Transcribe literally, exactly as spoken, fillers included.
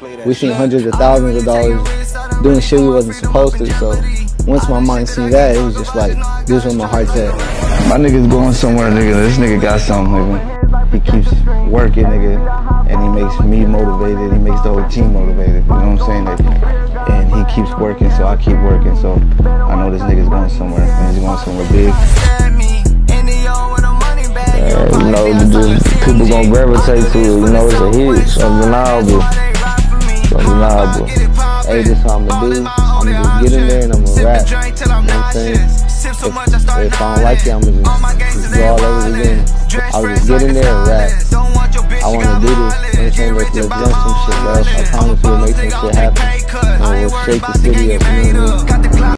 we seen hundreds of thousands of dollars doing shit we wasn't supposed to. So once my mind seen that, it was just like, this is where my heart's at. My nigga's going somewhere, nigga. This nigga got something, nigga. He keeps working, nigga, and he makes me motivated. He makes the whole team motivated. You know what I'm saying? And he keeps working, so I keep working. So I know this nigga's going somewhere, and he's going somewhere big. Uh, you know, just people gonna gravitate to it. You know, it's a hit, so undeniable, so undeniable. Hey, this is how I'm gonna do. I'm gonna just get in there and I'm gonna rap. You know what I'm saying? If, if I don't like it, I'm gonna just, just go all over again. I'll just get in there and rap. I wanna do this. You know what I'm saying? Let's, let's run some shit, bro. I promise we'll make some shit happen. And we'll shake the city up. You know what I mean?